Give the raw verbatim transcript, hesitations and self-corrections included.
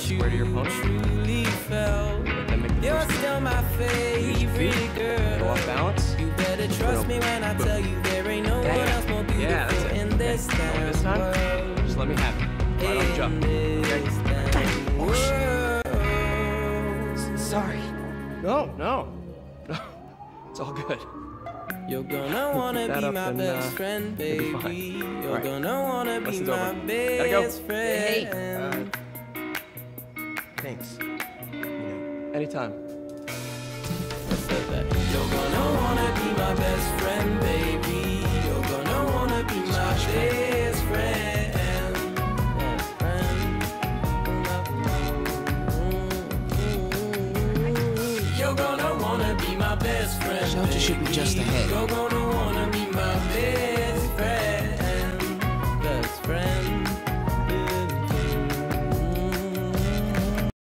square to your opponent. You're still my favorite girl. Go off balance. You better trust me when I tell you there ain't no one else more beautiful yeah, that's it. in this town. This time, just let me have it. Right on the jump. Okay? Sorry. No, no. No. It's all good. You're gonna wanna be my and, best uh, friend, baby. You're right. gonna wanna be Lesson's my over. best go. friend. Hey. Uh, thanks. You know. Anytime. You're gonna wanna be my best friend, baby. You're gonna wanna be my best friend. Best friend. You're gonna wanna be my best friend. Shelter should be just ahead. You're gonna wanna be my best